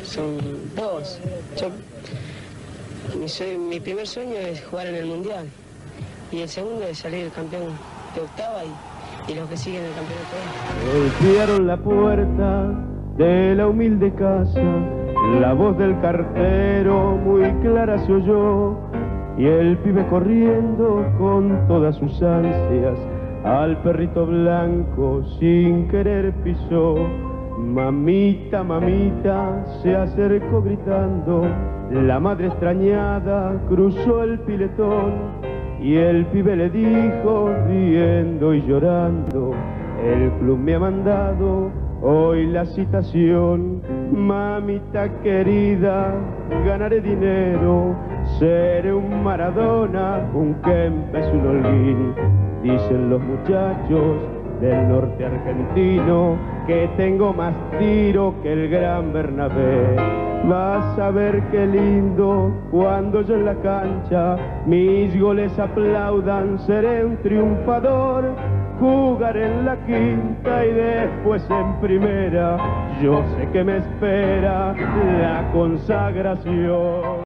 son dos. Mi primer sueño es jugar en el Mundial y el segundo es salir campeón de octava y los que siguen el campeonato. Golpearon la puerta de la humilde casa, la voz del cartero muy clara se oyó, y el pibe corriendo con todas sus ansias al perrito blanco sin querer pisó. Mamita, mamita, se acercó gritando, la madre extrañada cruzó el piletón, y el pibe le dijo riendo y llorando, el club me ha mandado hoy la citación. Mamita querida, ganaré dinero, seré un Maradona, un Kempes, un Holguín. Dicen los muchachos del norte argentino que tengo más tiro que el gran Bernabé. Vas a ver qué lindo cuando yo en la cancha mis goles aplaudan, seré un triunfador. Jugaré en la quinta y después en primera, yo sé que me espera la consagración.